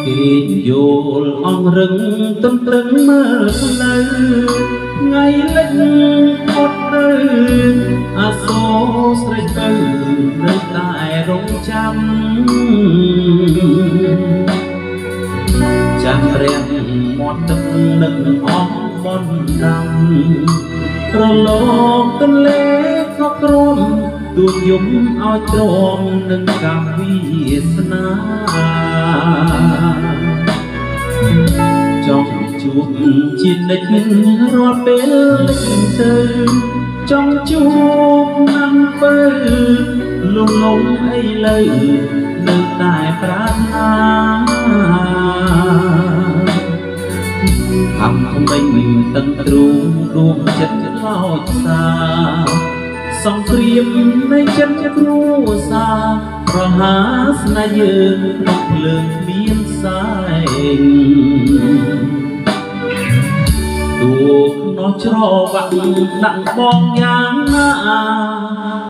គេយល់អងរឹងទន្ទ្រឹងមើលនៅថ្ងៃលិចអត់ទៅអាសូរស្រេចទៅនៅតែរងចាំចាំព្រះមាត់ទឹកនឹងអស់បនដាំប្រឡងទន្លេខកក្រមទួយំឲ្យទ្រាំនឹងកម្មវាសនាចង់ជួបជានិច្ចរាល់ពេលទៅចង់ជួបណាំពើលំលំអីលើនៅតែប្រាថ្នាខំក្មេងតឹងទ្រូងដួងចិត្តខ្លោចសាសង្គ្រាមនៃចិត្តគ្រួសារប្រហាស្នេហ៍យើងក្នុងភ្លើងមានសែងទួខ្នោះច្រវាក់ដាក់បងយ៉ាងណា